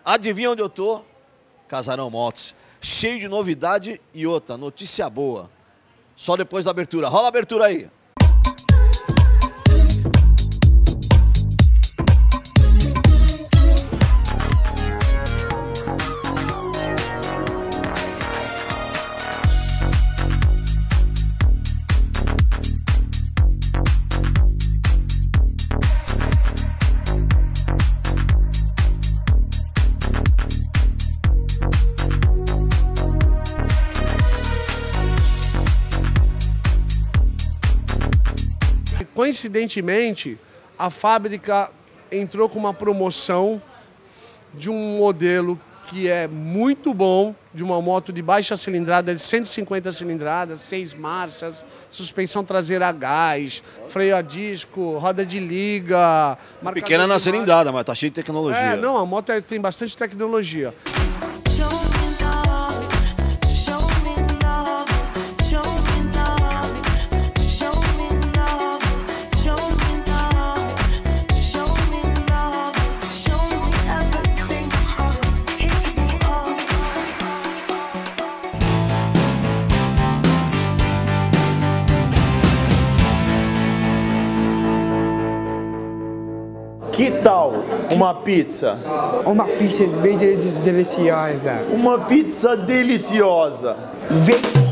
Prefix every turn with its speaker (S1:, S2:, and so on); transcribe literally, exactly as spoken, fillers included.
S1: Adivinha onde eu tô? Casarão Motos. Cheio de novidade e outra, notícia boa. Só depois da abertura. Rola a abertura aí.
S2: Coincidentemente, a fábrica entrou com uma promoção de um modelo que é muito bom, de uma moto de baixa cilindrada, de cento e cinquenta cilindradas, seis marchas, suspensão traseira a gás, freio a disco, roda de liga.
S1: Pequena na cilindrada, mas tá cheio de tecnologia.
S2: É, não, a moto é, tem bastante tecnologia.
S3: Que tal uma pizza?
S4: Uma pizza bem deliciosa.
S3: Uma pizza deliciosa.
S4: Vem.